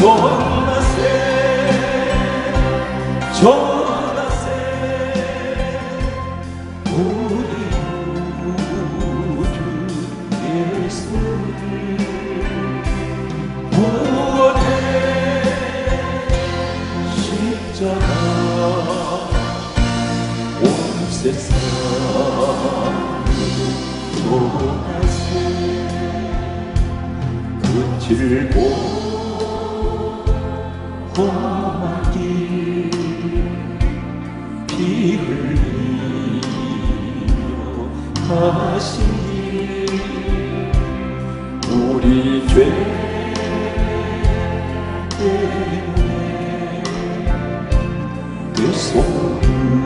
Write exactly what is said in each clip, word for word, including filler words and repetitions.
전하세 전하세 우리 구주 예수를 구원해 십자가 온 세상을 전하세 그 길고 험한 길 피 흘리며 가시니 우리 죄 때문에 그 손을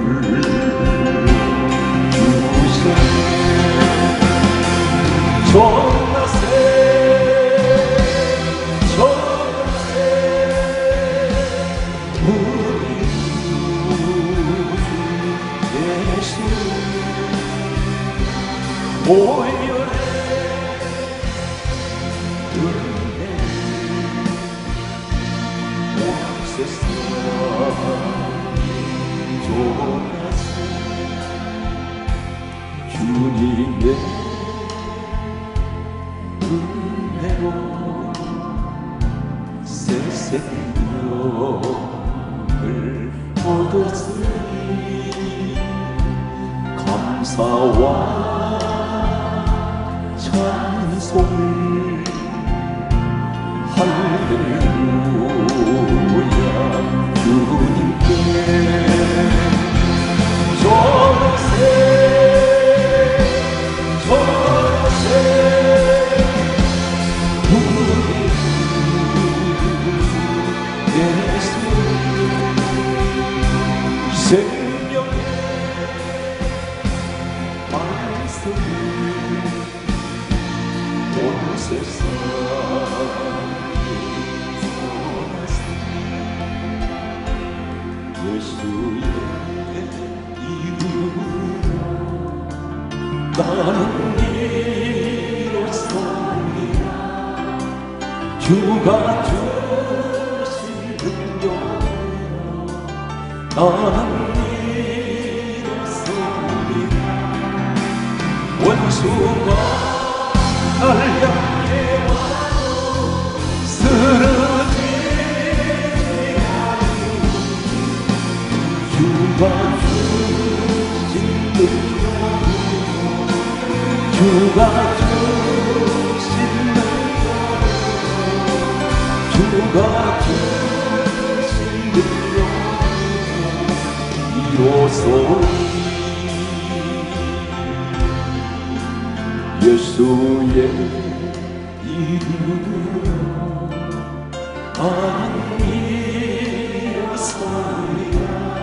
주셨네 전하세 전하세 우리 구주 예수 모여라 은혜 온 세상 전하세 주님의 은혜로 새 생명을 얻었으니 감사와 찬송을 할렐루야 주님께 전하세 전하세 우리 예수 생명의 말씀을 온 세상에 전하세 예수의 이름으로 나는 일어섭니다 주가 주신 능력으로 나는 일어섭니다 원수가 날 향해 와도 쓰러지지 않으니 주가 주신 능력으로 주가 주신 능력으로 주가 주신 능력으로 이로소이 예수의 이름으로 나는 일어섭니다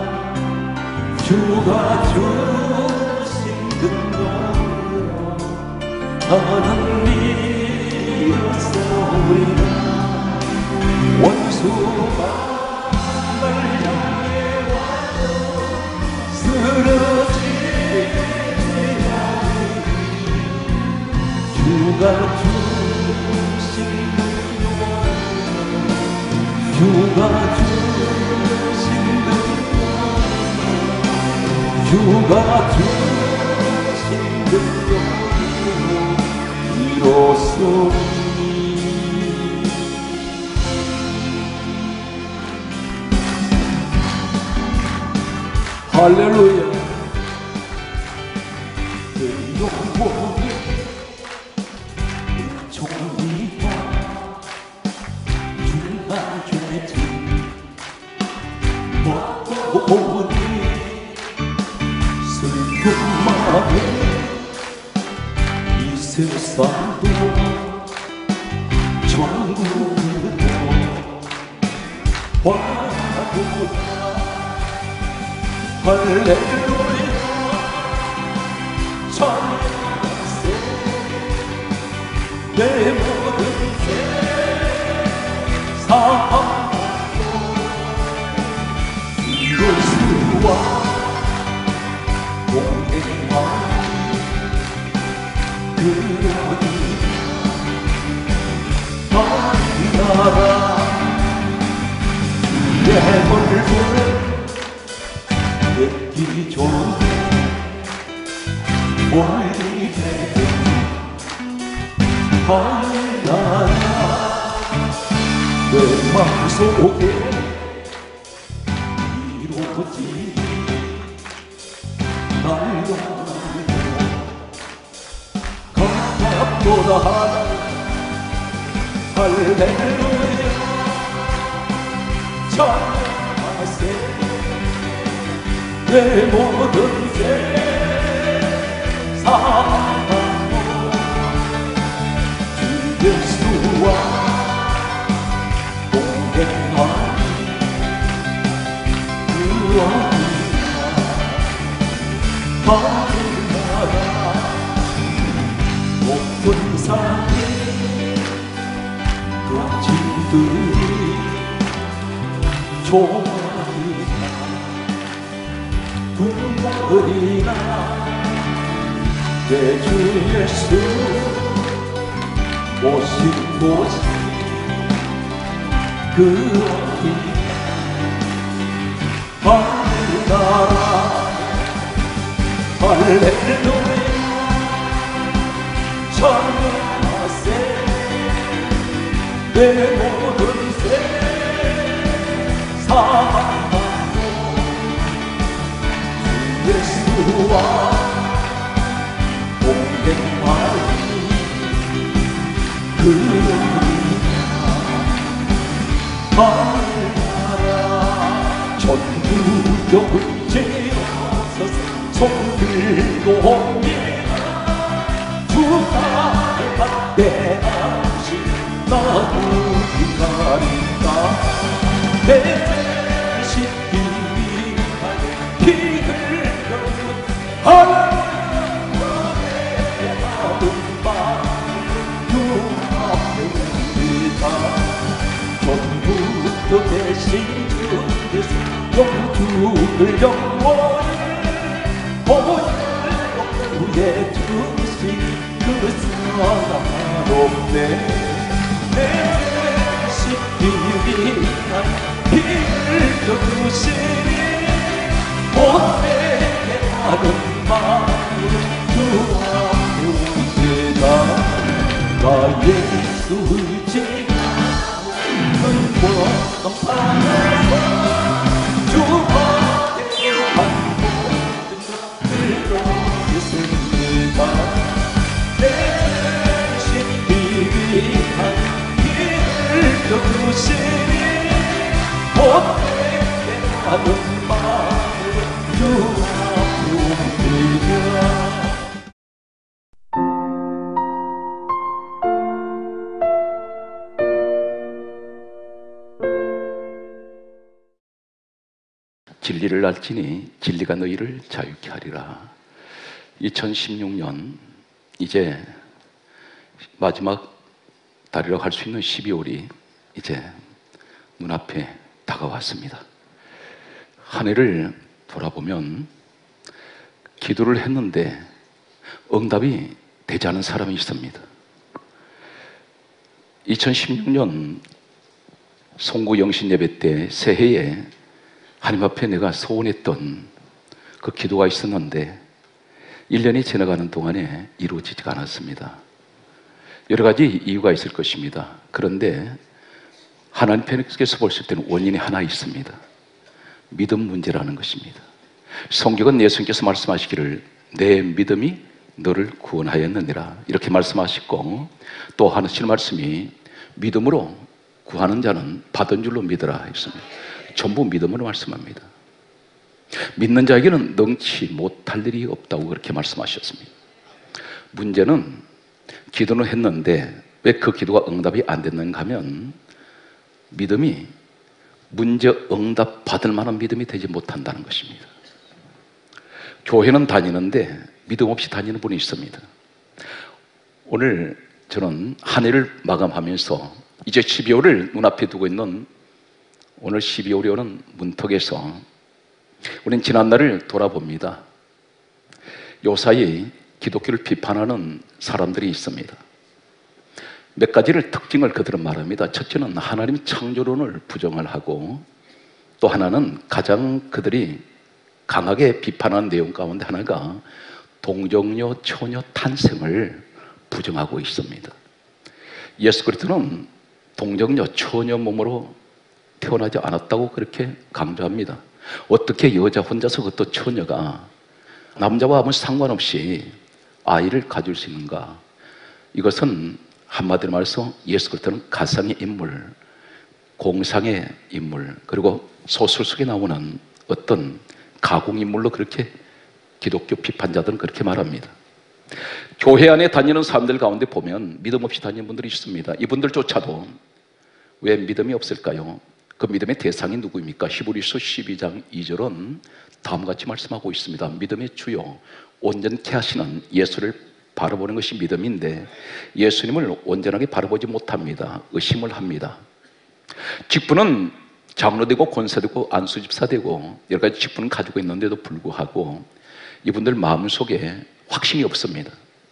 주가 주신 능력으로 나는 일어섭니다 원수가 날 향해 와도 쓰러지지 않으니 주가 주신 능력으로 주가 주신 능력으로 주가 주신 능력으로 이로소이 할렐루야 그 영광의 종이와 주가 죄진 먹고 보니 슬픈 마음에 이 세상도 천국으로 와보라 할렐루야 전하세 내 모든 죄 사하고 예수와 동행하니 그러니 한 나라 얼굴 듣기 좋은데 멀리 하나야 내 마음속에 이루어진 날로 강답보다 하나 할렐루야 찬양하세 내 모든 죄 사하고 주 예수와 동행하니 그 어디나 하늘나라 높은 산에 꽃들이 좋아이나 둥거리나 내 주 예수 오신 곳이 그 어디나 하늘나라 할렐루야 찬양하세 내 모든 죄 사하고 주 예수와 동행하니 그 하늘나라 천국의 죄로서 손 들고 옵니다 주 나의 받게 하시 나도 기다린다 내 죄 씻기 피 흘려 하나님의 받은 바 주 앞에 옵니다 전부터 대신 주 예수 영주를 영원히 보혈로 주신 그 사랑롭네 내 씻기 위한 피를 주시니 못되게 하는 마음으로 주 앞에 옵니다 나 예수를 지키는 권능 안에서 주 앞에 한 모든 것들로 있습니다 내 씻기 위한 피를 주시니 못되게 하는 마음으로 주 앞에 옵니다 진리를 알지니 진리가 너희를 자유케 하리라. 이천십육 년 이제 마지막 달이라고 할 수 있는 십이월이 이제 눈앞에 다가왔습니다. 한 해를 돌아보면 기도를 했는데 응답이 되지 않은 사람이 있습니다. 이천십육 년 송구 영신 예배 때 새해에 하나님 앞에 내가 소원했던 그 기도가 있었는데 일 년이 지나가는 동안에 이루어지지가 않았습니다. 여러 가지 이유가 있을 것입니다. 그런데 하나님 편에서 보실 때는 원인이 하나 있습니다. 믿음 문제라는 것입니다. 성경은 예수님께서 말씀하시기를 내 믿음이 너를 구원하였느니라 이렇게 말씀하시고 또 하시는 말씀이 믿음으로 구하는 자는 받은 줄로 믿으라 했습니다. 전부 믿음으로 말씀합니다. 믿는 자에게는 능치 못할 일이 없다고 그렇게 말씀하셨습니다. 문제는 기도는 했는데 왜 그 기도가 응답이 안 됐는가 하면 믿음이 문제 응답 받을 만한 믿음이 되지 못한다는 것입니다. 교회는 다니는데 믿음 없이 다니는 분이 있습니다. 오늘 저는 한 해를 마감하면서 이제 십이월을 눈앞에 두고 있는 오늘 십이월이 오는 문턱에서 우리는 지난날을 돌아봅니다. 요 사이 기독교를 비판하는 사람들이 있습니다. 몇 가지를 특징을 그들은 말합니다. 첫째는 하나님 창조론을 부정을 하고 또 하나는 가장 그들이 강하게 비판한 내용 가운데 하나가 동정녀 처녀 탄생을 부정하고 있습니다. 예수 그리스도는 동정녀 처녀 몸으로 태어나지 않았다고 그렇게 강조합니다. 어떻게 여자 혼자서 그것도 처녀가 남자와 아무 상관없이 아이를 가질 수 있는가? 이것은 한마디로 말해서 예수 그리스도는 가상의 인물, 공상의 인물, 그리고 소설 속에 나오는 어떤 가공인물로 그렇게 기독교 비판자들은 그렇게 말합니다. 교회 안에 다니는 사람들 가운데 보면 믿음 없이 다니는 분들이 있습니다. 이분들조차도 왜 믿음이 없을까요? 그 믿음의 대상이 누구입니까? 히브리서 십이 장 이 절은 다음과 같이 말씀하고 있습니다. 믿음의 주요 온전케 하시는 예수를 바라보는 것이 믿음인데 예수님을 온전하게 바라보지 못합니다. 의심을 합니다. 직분은 장로되고 권사되고 안수집사되고 여러 가지 직분을 가지고 있는데도 불구하고 이분들 마음속에 확신이 없습니다.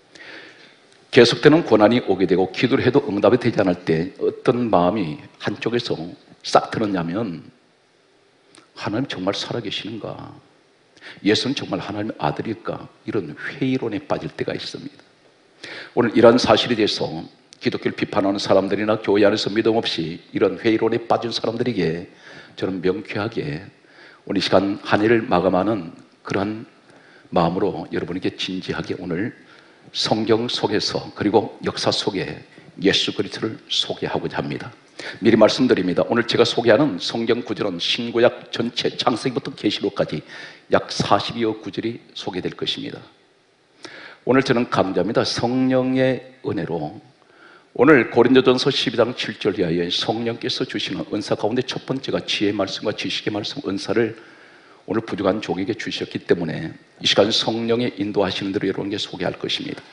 계속되는 고난이 오게 되고 기도를 해도 응답이 되지 않을 때 어떤 마음이 한쪽에서 싹 들었냐면 하나님 정말 살아계시는가? 예수는 정말 하나님의 아들일까? 이런 회의론에 빠질 때가 있습니다. 오늘 이러한 사실에 대해서 기독교를 비판하는 사람들이나 교회 안에서 믿음 없이 이런 회의론에 빠진 사람들에게 저는 명쾌하게 오늘 이 시간 한 해를 마감하는 그러한 마음으로 여러분에게 진지하게 오늘 성경 속에서 그리고 역사 속에 예수 그리스도를 소개하고자 합니다. 미리 말씀드립니다. 오늘 제가 소개하는 성경 구절은 신구약 전체 창세기부터 계시록까지 약 사십여 구절이 소개될 것입니다. 오늘 저는 강조합니다. 성령의 은혜로 오늘 고린도전서 십이 장 칠 절 이하에 성령께서 주시는 은사 가운데 첫 번째가 지혜의 말씀과 지식의 말씀 은사를 오늘 부족한 종에게 주셨기 때문에 이 시간 성령의 인도하시는 대로 여러분께 소개할 것입니다.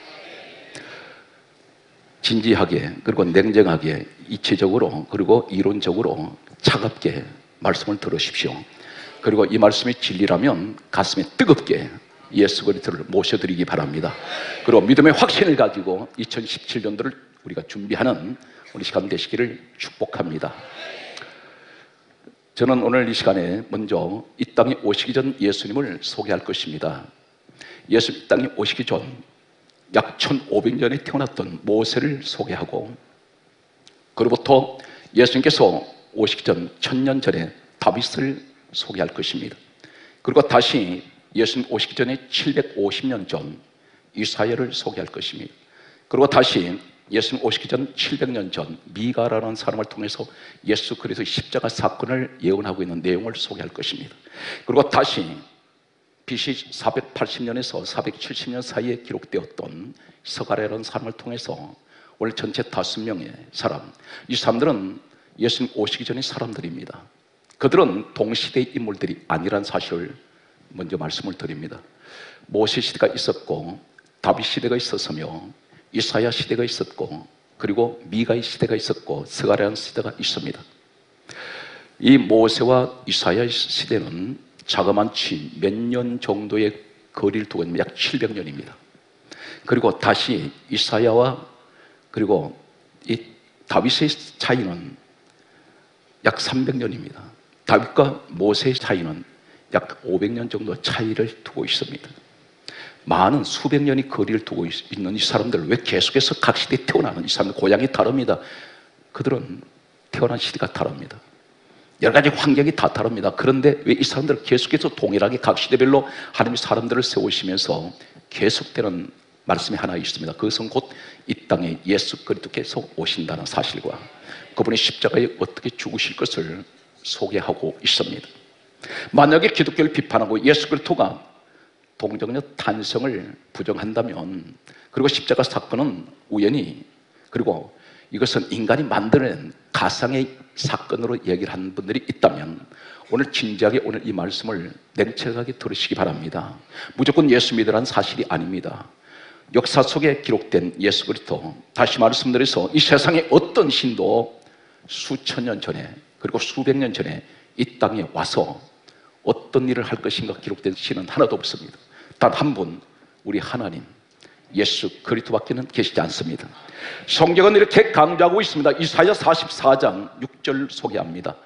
진지하게 그리고 냉정하게 이치적으로 그리고 이론적으로 차갑게 말씀을 들으십시오. 그리고 이 말씀이 진리라면 가슴에 뜨겁게 예수 그리스도를 모셔드리기 바랍니다. 그리고 믿음의 확신을 가지고 이천십칠 년도를 우리가 준비하는 우리 시간 되시기를 축복합니다. 저는 오늘 이 시간에 먼저 이 땅에 오시기 전 예수님을 소개할 것입니다. 예수 이 땅에 오시기 전 약 천오백 년에 태어났던 모세를 소개하고 그로부터 예수님께서 오시기 전 천 년 전에 다윗을 소개할 것입니다. 그리고 다시 예수님 오시기 전에 칠백오십 년 전 이사야를 소개할 것입니다. 그리고 다시 예수님 오시기 전 칠백 년 전 미가라는 사람을 통해서 예수 그리스도의 십자가 사건을 예언하고 있는 내용을 소개할 것입니다. 그리고 다시 비씨 사백팔십 년에서 사백칠십 년 사이에 기록되었던 서가랴라는 사람을 통해서 오늘 전체 다섯 명의 사람, 이 사람들은 예수님 오시기 전의 사람들입니다. 그들은 동시대의 인물들이 아니란 사실을 먼저 말씀을 드립니다. 모세 시대가 있었고 다윗 시대가 있었으며 이사야 시대가 있었고 그리고 미가의 시대가 있었고 스가랴 시대가 있습니다. 이 모세와 이사야 시대는 자그만치 몇 년 정도의 거리를 두고 있는 약 칠백 년입니다. 그리고 다시 이사야와 그리고 이 다윗의 차이는 약 삼백 년입니다. 다윗과 모세의 차이는 약 오백 년 정도 차이를 두고 있습니다. 많은 수백 년의 거리를 두고 있는 이 사람들, 왜 계속해서 각 시대에 태어나는 이 사람들 고향이 다릅니다. 그들은 태어난 시대가 다릅니다. 여러 가지 환경이 다 다릅니다. 그런데 왜 이 사람들은 계속해서 동일하게 각 시대별로 하나님의 사람들을 세우시면서 계속되는 말씀이 하나 있습니다. 그것은 곧 이 땅에 예수 그리스도께서 오신다는 사실과 그분이 십자가에 어떻게 죽으실 것을 소개하고 있습니다. 만약에 기독교를 비판하고 예수 그리스도가 동정녀 탄생을 부정한다면 그리고 십자가 사건은 우연히 그리고 이것은 인간이 만들어낸 가상의 사건으로 얘기를 하는 분들이 있다면 오늘 진지하게 오늘 이 말씀을 냉철하게 들으시기 바랍니다. 무조건 예수 믿으라는 사실이 아닙니다. 역사 속에 기록된 예수 그리스도, 다시 말씀드려서 이 세상에 어떤 신도 수천 년 전에 그리고 수백 년 전에 이 땅에 와서 어떤 일을 할 것인가 기록된 신은 하나도 없습니다. 단 한 분, 우리 하나님 예수 그리스도밖에는 계시지 않습니다. 성경은 이렇게 강조하고 있습니다. 이사야 사십사 장 육 절 소개합니다.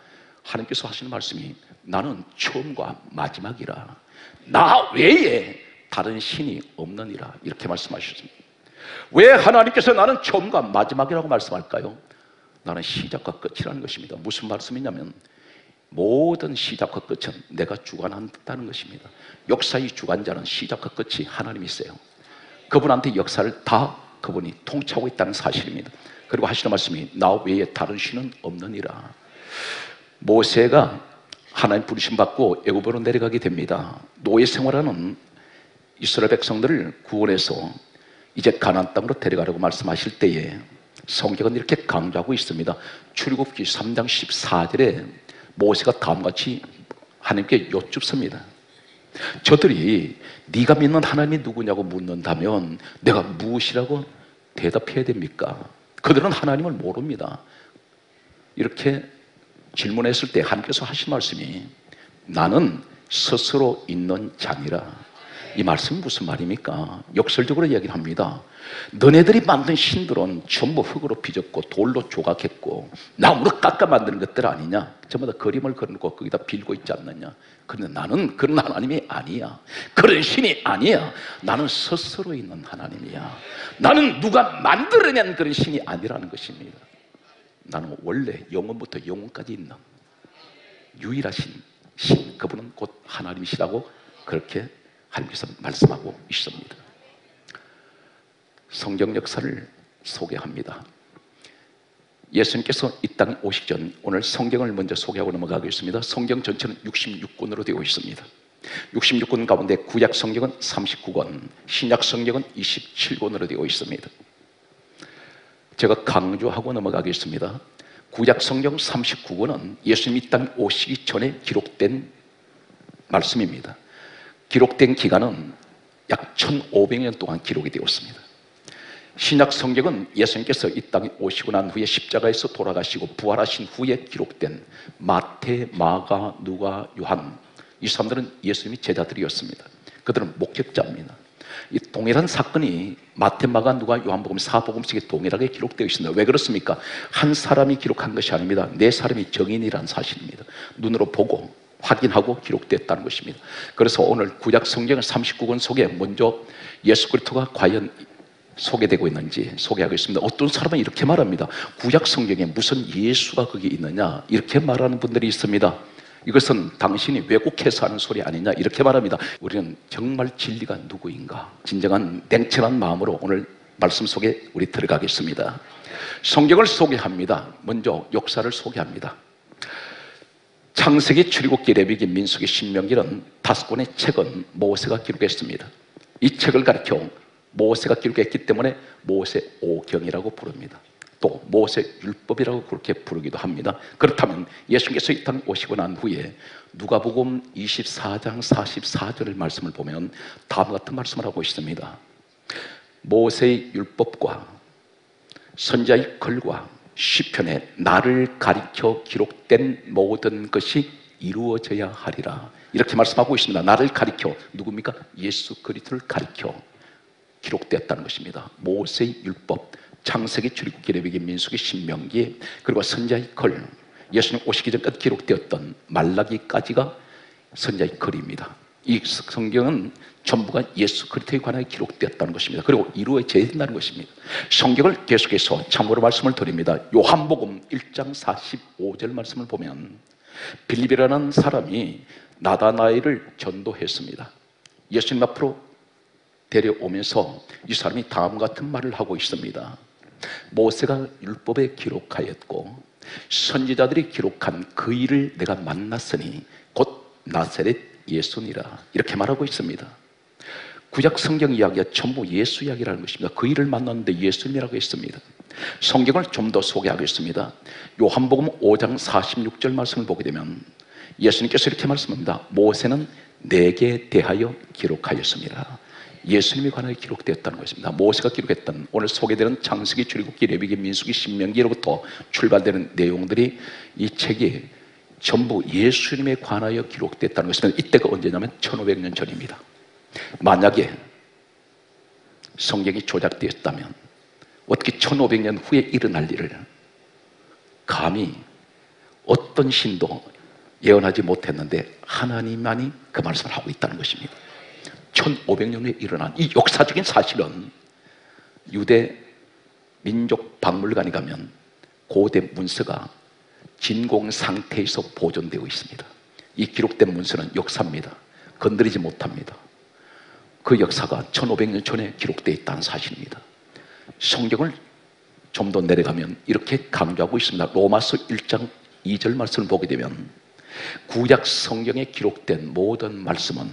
하나님께서 하시는 말씀이 나는 처음과 마지막이라 나 외에 다른 신이 없느니라 이렇게 말씀하셨습니다. 왜 하나님께서 나는 처음과 마지막이라고 말씀할까요? 나는 시작과 끝이라는 것입니다. 무슨 말씀이냐면 모든 시작과 끝은 내가 주관한다는 것입니다. 역사의 주관자는 시작과 끝이 하나님이세요. 그분한테 역사를 다 그분이 통치하고 있다는 사실입니다. 그리고 하시는 말씀이 나 외에 다른 신은 없느니라. 모세가 하나님 부르심 받고 애굽으로 내려가게 됩니다. 노예 생활하는 이스라엘 백성들을 구원해서 이제 가나안 땅으로 데려가려고 말씀하실 때에 성경은 이렇게 강조하고 있습니다. 출애굽기 삼 장 십사 절에 모세가 다음같이 하나님께 여쭙습니다. 저들이 네가 믿는 하나님이 누구냐고 묻는다면 내가 무엇이라고 대답해야 됩니까? 그들은 하나님을 모릅니다. 이렇게 질문했을 때 하나님께서 하신 말씀이 나는 스스로 있는 자니라. 이 말씀은 무슨 말입니까? 역설적으로 이야기를 합니다. 너네들이 만든 신들은 전부 흙으로 빚었고 돌로 조각했고 나무로 깎아 만드는 것들 아니냐? 전부 다 그림을 그려놓고 거기다 빌고 있지 않느냐? 그런데 나는 그런 하나님이 아니야. 그런 신이 아니야. 나는 스스로 있는 하나님이야. 나는 누가 만들어낸 그런 신이 아니라는 것입니다. 나는 원래 영원부터 영원까지 있는 유일하신 신, 그분은 곧 하나님이시라고 그렇게 하나님께서 말씀하고 있습니다. 성경 역사를 소개합니다. 예수님께서 이 땅에 오시기 전 오늘 성경을 먼저 소개하고 넘어가겠습니다. 성경 전체는 육십육 권으로 되어 있습니다. 육십육 권 가운데 구약 성경은 삼십구 권, 신약 성경은 이십칠 권으로 되어 있습니다. 제가 강조하고 넘어가겠습니다. 구약 성경 삼십구 권은 예수님이 이 땅에 오시기 전에 기록된 말씀입니다. 기록된 기간은 약 천오백 년 동안 기록이 되었습니다. 신약 성경은 예수님께서 이 땅에 오시고 난 후에 십자가에서 돌아가시고 부활하신 후에 기록된 마태, 마가, 누가, 요한, 이 사람들은 예수님의 제자들이었습니다. 그들은 목격자입니다. 이 동일한 사건이 마태, 마가, 누가, 요한복음, 사복음식에 동일하게 기록되어 있습니다. 왜 그렇습니까? 한 사람이 기록한 것이 아닙니다. 네 사람이 정인이라는 사실입니다. 눈으로 보고 확인하고 기록됐다는 것입니다. 그래서 오늘 구약 성경의 삼십구 권 속에 먼저 예수 그리스도가 과연 소개되고 있는지 소개하겠습니다. 어떤 사람은 이렇게 말합니다. 구약 성경에 무슨 예수가 거기 있느냐 이렇게 말하는 분들이 있습니다. 이것은 당신이 왜곡해서 하는 소리 아니냐 이렇게 말합니다. 우리는 정말 진리가 누구인가 진정한 냉철한 마음으로 오늘 말씀 속에 우리 들어가겠습니다. 성경을 소개합니다. 먼저 역사를 소개합니다. 창세기, 출애굽기, 레위기, 민수기, 신명기는 다섯 권의 책은 모세가 기록했습니다. 이 책을 가리켜 모세가 기록했기 때문에 모세오경이라고 부릅니다. 또 모세율법이라고 그렇게 부르기도 합니다. 그렇다면 예수님께서 이 땅에 오시고 난 후에 누가복음 이십사 장 사십사 절의 말씀을 보면 다음과 같은 말씀을 하고 있습니다. 모세의 율법과 선지자의 글과 시편에 나를 가리켜 기록된 모든 것이 이루어져야 하리라 이렇게 말씀하고 있습니다. 나를 가리켜, 누굽니까? 예수 그리스도를 가리켜 기록되었다는 것입니다. 모세의 율법, 창세기, 출애굽기, 레위기, 민수기, 신명기, 그리고 선지자의 글, 예수님 오시기 전까지 기록되었던 말라기까지가 선지자의 글입니다. 이 성경은 전부가 예수 그리스도에 관하여 기록되었다는 것입니다. 그리고 이루어져야 된다는 것입니다. 성경을 계속해서 참고로 말씀을 드립니다. 요한복음 일 장 사십오 절 말씀을 보면 빌립이라는 사람이 나다나엘을 전도했습니다. 예수님 앞으로 데려오면서 이 사람이 다음과 같은 말을 하고 있습니다. 모세가 율법에 기록하였고 선지자들이 기록한 그 일을 내가 만났으니 곧 나사렛 예수니라 이렇게 말하고 있습니다. 구약 성경 이야기가 전부 예수 이야기라는 것입니다. 그 일을 만났는데 예수님이라고 했습니다. 성경을 좀 더 소개하겠습니다. 요한복음 오 장 사십육 절 말씀을 보게 되면 예수님께서 이렇게 말씀합니다. 모세는 내게 대하여 기록하였습니다. 예수님에 관하여 기록되었다는 것입니다. 모세가 기록했던 오늘 소개되는 창세기, 출애굽기, 레위기, 민수기, 신명기로부터 출발되는 내용들이 이 책이 전부 예수님에 관하여 기록됐다는 것입니다. 이때가 언제냐면 천오백 년 전입니다. 만약에 성경이 조작되었다면 어떻게 천오백 년 후에 일어날 일을 감히 어떤 신도 예언하지 못했는데 하나님만이 그 말씀을 하고 있다는 것입니다. 천오백 년 후에 일어난 이 역사적인 사실은 유대 민족박물관에 가면 고대 문서가 진공 상태에서 보존되어 있습니다. 이 기록된 문서는 역사입니다. 건드리지 못합니다. 그 역사가 천오백 년 전에 기록되어 있다는 사실입니다. 성경을 좀 더 내려가면 이렇게 강조하고 있습니다. 로마서 일 장 이 절 말씀을 보게 되면 구약 성경에 기록된 모든 말씀은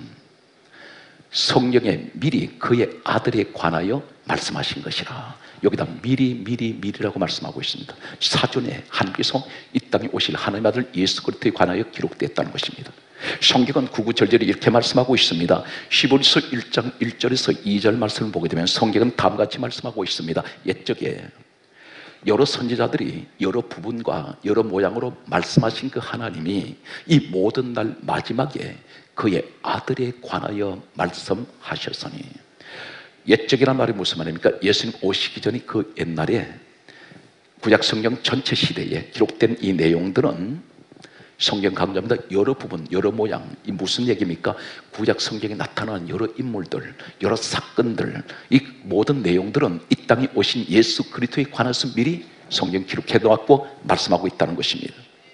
성경에 미리 그의 아들에 관하여 말씀하신 것이라. 여기다 미리 미리 미리라고 말씀하고 있습니다. 사전에 하나님께서 이 땅에 오실 하나님의 아들 예수 그리스도에 관하여 기록되었다는 것입니다. 성경은 구구절절히 이렇게 말씀하고 있습니다. 히브리서 일 장 일 절에서 이 절 말씀을 보게 되면 성경은 다음과 같이 말씀하고 있습니다. 옛적에 여러 선지자들이 여러 부분과 여러 모양으로 말씀하신 그 하나님이 이 모든 날 마지막에 그의 아들에 관하여 말씀하셨으니, 옛적이란 말이 무슨 말입니까? 예수님 오시기 전에 그 옛날에 구약 성경 전체 시대에 기록된 이 내용들은 성경 강조합니다. 여러 부분, 여러 모양. 이 무슨 얘기입니까? 구약 성경에 나타난 여러 인물들, 여러 사건들, 이 모든 내용들은 이 땅에 오신 예수 그리스도에 관해서 미리 성경 기록해 놓았고 말씀하고 있다는 것입니다.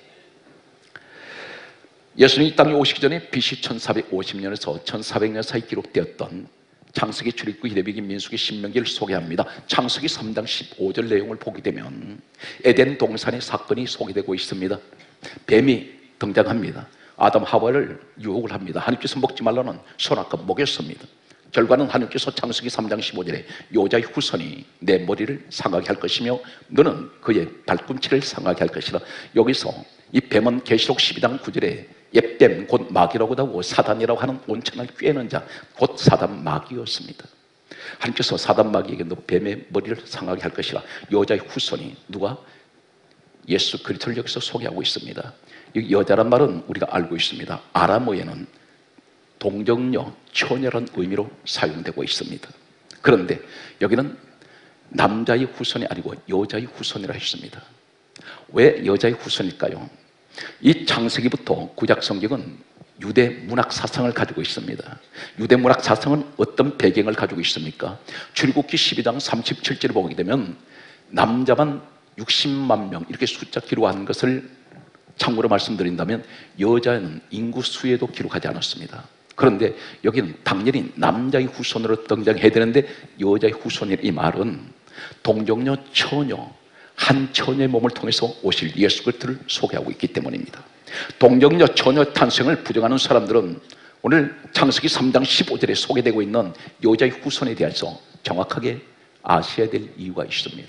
예수님이 이 땅에 오시기 전에 비씨 천사백오십 년에서 천사백 년 사이 기록되었던 창세기, 출애굽기, 레위기, 민수기, 신명기를 소개합니다. 창세기 삼 장 십오 절 내용을 보게 되면 에덴 동산의 사건이 소개되고 있습니다. 뱀이 등장합니다. 아담 하와를 유혹을 합니다. 하나님께서 먹지 말라는 선악과 먹였습니다. 결과는 하나님께서 창세기 삼 장 십오 절에 여자의 후손이 내 머리를 상하게 할 것이며 너는 그의 발꿈치를 상하게 할 것이라. 여기서 이 뱀은 계시록 십이 장 구 절에 옛뱀 곧 마귀라고도 하고 사단이라고 하는 온천을 꿰는 자 곧 사단 마귀였습니다. 하나님께서 사단 마귀에게 너 뱀의 머리를 상하게 할 것이라. 여자의 후손이 누가? 예수 그리스도를 여기서 소개하고 있습니다. 이 여자란 말은 우리가 알고 있습니다. 아람어에는 동정녀, 처녀란 의미로 사용되고 있습니다. 그런데 여기는 남자의 후손이 아니고 여자의 후손이라 했습니다. 왜 여자의 후손일까요? 이 창세기부터 구약 성경은 유대 문학 사상을 가지고 있습니다. 유대 문학 사상은 어떤 배경을 가지고 있습니까? 출애굽기 십이 장 삼십칠 절을 보게 되면 남자만 육십만 명 이렇게 숫자 기록한 것을 참고로 말씀드린다면 여자는 인구 수에도 기록하지 않았습니다. 그런데 여기는 당연히 남자의 후손으로 등장해야 되는데 여자의 후손이 이 말은 동정녀, 처녀, 한 처녀의 몸을 통해서 오실 예수 그리스도를 소개하고 있기 때문입니다. 동정녀, 처녀 탄생을 부정하는 사람들은 오늘 창세기 삼 장 십오 절에 소개되고 있는 여자의 후손에 대해서 정확하게 아셔야 될 이유가 있습니다.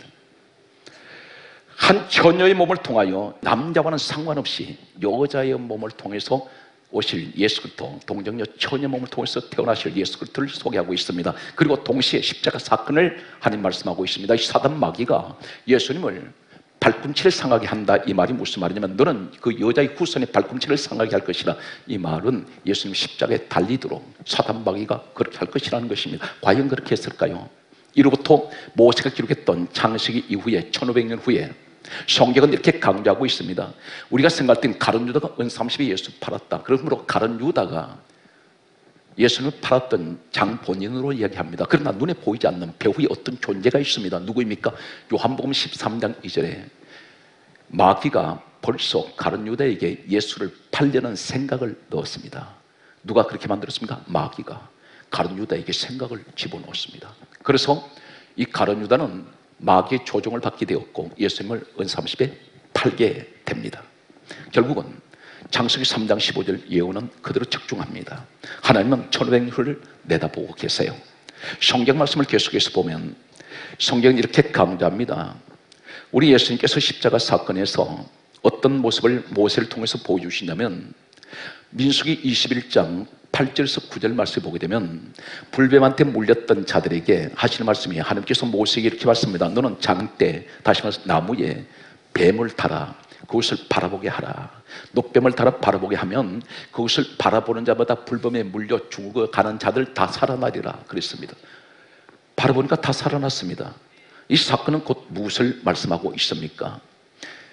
한 처녀의 몸을 통하여 남자와는 상관없이 여자의 몸을 통해서 오실 예수 그리스도, 동정녀 처녀 몸을 통해서 태어나실 예수 그리스도를 소개하고 있습니다. 그리고 동시에 십자가 사건을 하나님 말씀하고 있습니다. 이 사단 마귀가 예수님을 발꿈치를 상하게 한다, 이 말이 무슨 말이냐면 너는 그 여자의 후손의 발꿈치를 상하게 할 것이라. 이 말은 예수님 십자가에 달리도록 사단 마귀가 그렇게 할 것이라는 것입니다. 과연 그렇게 했을까요? 이로부터 모세가 기록했던 창세기 이후에 천오백 년 후에 성경은 이렇게 강조하고 있습니다. 우리가 생각할 땐 가룟 유다가 은 삼십에 예수 팔았다. 그러므로 가룟 유다가 예수를 팔았던 장 본인으로 이야기합니다. 그러나 눈에 보이지 않는 배후에 어떤 존재가 있습니다. 누구입니까? 요한복음 십삼 장 이 절에 마귀가 벌써 가룟 유다에게 예수를 팔려는 생각을 넣었습니다. 누가 그렇게 만들었습니까? 마귀가 가룟 유다에게 생각을 집어넣었습니다. 그래서 이 가룟 유다는 마귀의 조종을 받게 되었고 예수님을 은 삼십에 팔게 됩니다. 결국은 창세기 삼 장 십오 절 예언은 그대로 적중합니다. 하나님은 천오백 년 후를 내다보고 계세요. 성경 말씀을 계속해서 보면 성경은 이렇게 강조합니다. 우리 예수님께서 십자가 사건에서 어떤 모습을 모세를 통해서 보여주시냐면 민수기 이십일 장 팔 절에서 구 절 말씀을 보게 되면 불뱀한테 물렸던 자들에게 하시는 말씀이 하나님께서 모세에게 이렇게 말씀합니다. 너는 장대, 다시 말해서 나무에 뱀을 달아 그것을 바라보게 하라. 녹뱀을 달아 바라보게 하면 그것을 바라보는 자마다 불뱀에 물려 죽어가는 자들 다 살아나리라 그랬습니다. 바라보니까 다 살아났습니다. 이 사건은 곧 무엇을 말씀하고 있습니까?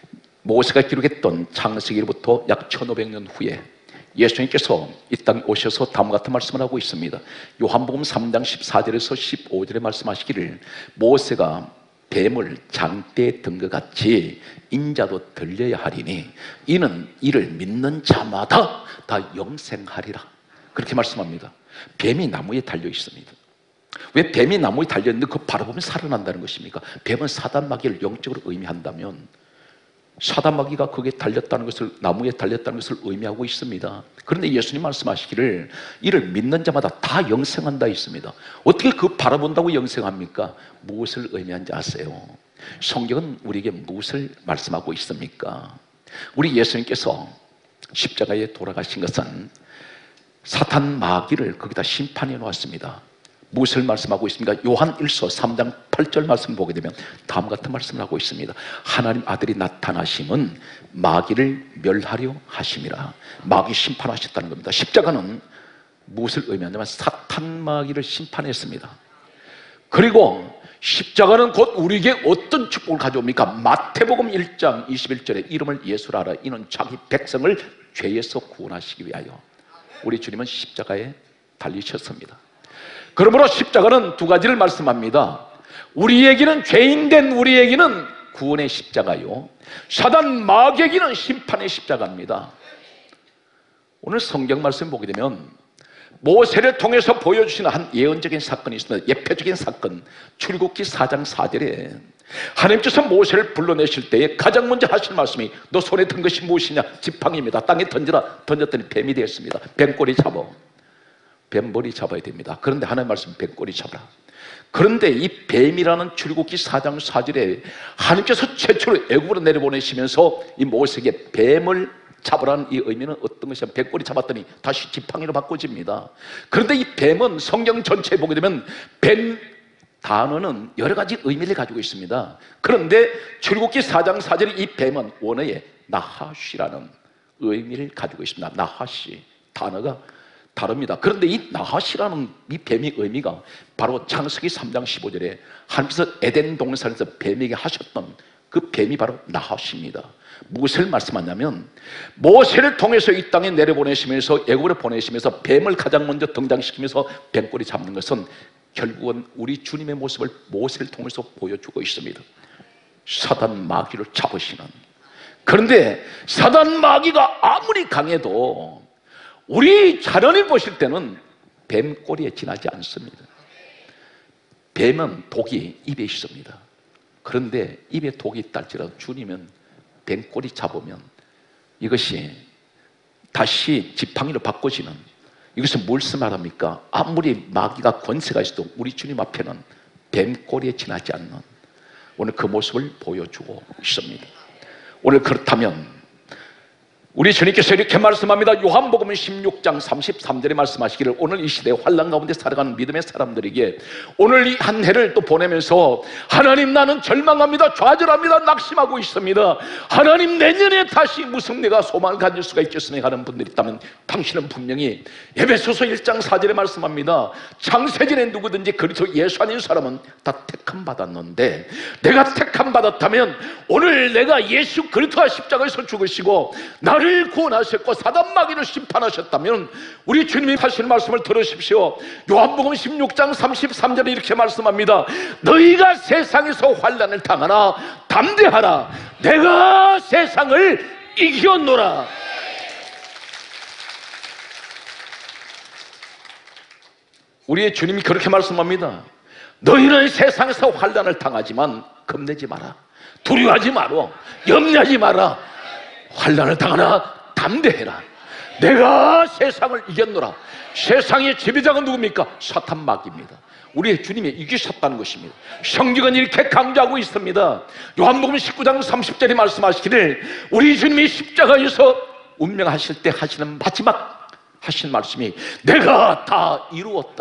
모세가 기록했던 창세기로부터 약 천오백 년 후에 예수님께서 이 땅에 오셔서 다음과 같은 말씀을 하고 있습니다. 요한복음 삼 장 십사 절에서 십오 절에 말씀하시기를 모세가 뱀을 장대에 든 것 같이 인자도 들려야 하리니 이는 이를 믿는 자마다 다 영생하리라. 그렇게 말씀합니다. 뱀이 나무에 달려 있습니다. 왜 뱀이 나무에 달려있는데 그거 바라보면 살아난다는 것입니까? 뱀은 사단마귀를 영적으로 의미한다면 사단마귀가 거기에 달렸다는 것을, 나무에 달렸다는 것을 의미하고 있습니다. 그런데 예수님 말씀하시기를 이를 믿는 자마다 다 영생한다 있습니다. 어떻게 그 바라본다고 영생합니까? 무엇을 의미하는지 아세요? 성경은 우리에게 무엇을 말씀하고 있습니까? 우리 예수님께서 십자가에 돌아가신 것은 사탄 마귀를 거기다 심판해 놓았습니다. 무엇을 말씀하고 있습니까? 요한 일서 삼 장 팔 절 말씀을 보게 되면 다음과 같은 말씀을 하고 있습니다. 하나님 아들이 나타나심은 마귀를 멸하려 하심이라. 마귀 심판하셨다는 겁니다. 십자가는 무엇을 의미하냐면 사탄 마귀를 심판했습니다. 그리고 십자가는 곧 우리에게 어떤 축복을 가져옵니까? 마태복음 일 장 이십일 절에 이름을 예수라 하라. 이는 자기 백성을 죄에서 구원하시기 위하여. 우리 주님은 십자가에 달리셨습니다. 그러므로 십자가는 두 가지를 말씀합니다. 우리에게는 죄인된 우리에게는 구원의 십자가요, 사단 마귀에게는 심판의 십자가입니다. 오늘 성경 말씀 보게 되면 모세를 통해서 보여주시는 한 예언적인 사건이 있습니다. 예표적인 사건, 출애굽기 사 장 사 절에 하나님께서 모세를 불러내실 때에 가장 먼저 하실 말씀이 너 손에 든 것이 무엇이냐? 지팡이입니다. 땅에 던지라. 던졌더니 뱀이 되었습니다. 뱀꼬리 잡아. 뱀머리 잡아야 됩니다. 그런데 하나님 말씀 뱀꼬리 잡아라. 그런데 이 뱀이라는 출애굽기 사 장 사 절에 하나님께서 최초로 애굽으로 내려보내시면서 이 모세에게 뱀을 잡으라는 이 의미는 어떤 것이냐? 뱀꼬리 잡았더니 다시 지팡이로 바꿔집니다. 그런데 이 뱀은 성경 전체에 보게 되면 뱀 단어는 여러 가지 의미를 가지고 있습니다. 그런데 출애굽기 사 장 사 절에 이 뱀은 원어에 나하시라는 의미를 가지고 있습니다. 나하시 단어가 다릅니다. 그런데 이 나하시라는 이 뱀의 의미가 바로 창세기 삼 장 십오 절에 하나님께서 에덴 동산에서 뱀에게 하셨던 그 뱀이 바로 나하시입니다. 무엇을 말씀하냐면 모세를 통해서 이 땅에 내려보내시면서 애굽으로 보내시면서 뱀을 가장 먼저 등장시키면서 뱀꼬리 잡는 것은 결국은 우리 주님의 모습을 모세를 통해서 보여주고 있습니다. 사단 마귀를 잡으시는. 그런데 사단 마귀가 아무리 강해도 우리 하나님 보실 때는 뱀꼬리에 지나지 않습니다. 뱀은 독이 입에 있습니다. 그런데 입에 독이 있달지라도 주님은 뱀꼬리 잡으면 이것이 다시 지팡이로 바꿔지는, 이것은 무엇을 말합니까? 아무리 마귀가 권세가 있어도 우리 주님 앞에는 뱀꼬리에 지나지 않는 오늘 그 모습을 보여주고 있습니다. 오늘 그렇다면 우리 주님께서 이렇게 말씀합니다. 요한복음 십육 장 삼십삼 절에 말씀하시기를 오늘 이 시대에 환난 가운데 살아가는 믿음의 사람들에게 오늘 이 한 해를 또 보내면서 하나님 나는 절망합니다, 좌절합니다, 낙심하고 있습니다. 하나님 내년에 다시 무슨 내가 소망을 가질 수가 있겠습니까 하는 분들이 있다면 당신은 분명히 에베소서 일 장 사 절에 말씀합니다. 창세전에 누구든지 그리스도 예수 아닌 사람은 다 택함 받았는데 내가 택함 받았다면 오늘 내가 예수 그리스도와 십자가에서 죽으시고 나를 를 구원하셨고 사단 마귀를 심판하셨다면 우리 주님이 하시는 말씀을 들으십시오. 요한복음 십육 장 삼십삼 절에 이렇게 말씀합니다. 너희가 세상에서 환난을 당하나 담대하라. 내가 세상을 이겼노라. 우리의 주님이 그렇게 말씀합니다. 너희는 세상에서 환난을 당하지만 겁내지 마라. 두려워하지 마라. 염려하지 마라. 환난을 당하나 담대해라. 내가 세상을 이겼노라. 세상의 지배자가 누굽니까? 사탄 마귀입니다. 우리의 주님이 이기셨다는 것입니다. 성경은 이렇게 강조하고 있습니다. 요한복음 십구 장 삼십 절에 말씀하시기를 우리 주님이 십자가에서 운명하실 때 하시는 마지막 하신 말씀이 내가 다 이루었다.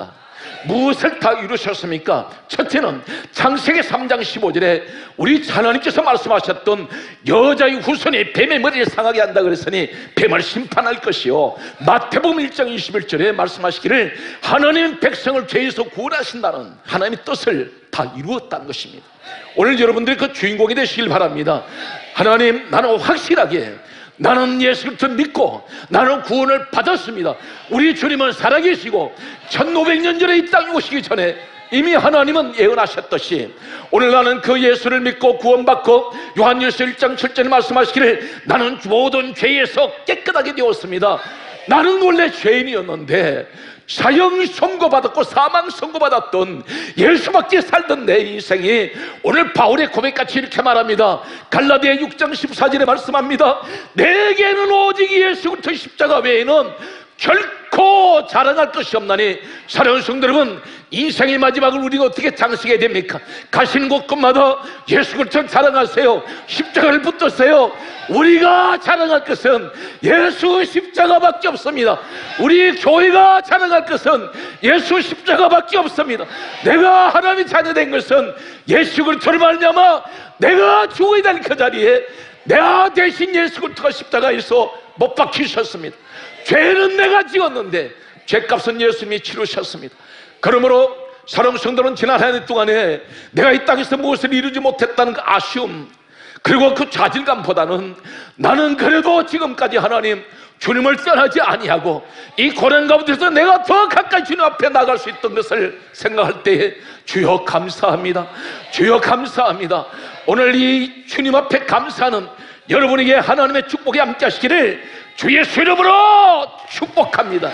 무엇을 다 이루셨습니까? 첫째는 창세기 삼 장 십오 절에 우리 하나님께서 말씀하셨던 여자의 후손이 뱀의 머리를 상하게 한다 그랬으니 뱀을 심판할 것이요, 마태복음 일 장 이십일 절에 말씀하시기를 하나님 백성을 죄에서 구원하신다는 하나님의 뜻을 다 이루었다는 것입니다. 오늘 여러분들이 그 주인공이 되시길 바랍니다. 하나님, 나는 확실하게 나는 예수 그리스도 믿고 나는 구원을 받았습니다. 우리 주님은 살아계시고 천오백 년 전에 이 땅에 오시기 전에 이미 하나님은 예언하셨듯이 오늘 나는 그 예수를 믿고 구원받고 요한일서 일 장 칠 절에 말씀하시기를 나는 모든 죄에서 깨끗하게 되었습니다. 나는 원래 죄인이었는데 사형 선고받았고 사망 선고받았던 예수밖에 살던 내 인생이 오늘 바울의 고백같이 이렇게 말합니다. 갈라디아 육 장 십사 절에 말씀합니다. 내게는 오직 예수 그리스도의 십자가 외에는 결코 자랑할 것이 없나니. 사랑하는 성도 여러분, 인생의 마지막을 우리가 어떻게 장식해야 됩니까? 가시는 곳곳마다 예수 그리스도를 자랑하세요. 십자가를 붙드세요. 우리가 자랑할 것은 예수 십자가밖에 없습니다. 우리 교회가 자랑할 것은 예수 십자가밖에 없습니다. 내가 하나님의 자녀된 것은 예수 그리스도를 말미암아 내가 죽어야 될 그 자리에 내가 대신 예수 그리스도가 십자가에서 못 박히셨습니다. 죄는 내가 지었는데 죄값은 예수님이 치르셨습니다. 그러므로 사랑하는 성도는 지난 한 해 동안에 내가 이 땅에서 무엇을 이루지 못했다는 그 아쉬움, 그리고 그 좌절감보다는 나는 그래도 지금까지 하나님 주님을 떠나지 아니하고 이 고난 가운데서 내가 더 가까이 주님 앞에 나갈 수 있던 것을 생각할 때에 주여 감사합니다. 주여 감사합니다. 오늘 이 주님 앞에 감사하는 여러분에게 하나님의 축복이 함께 하시기를 주 예수 이름으로 축복합니다.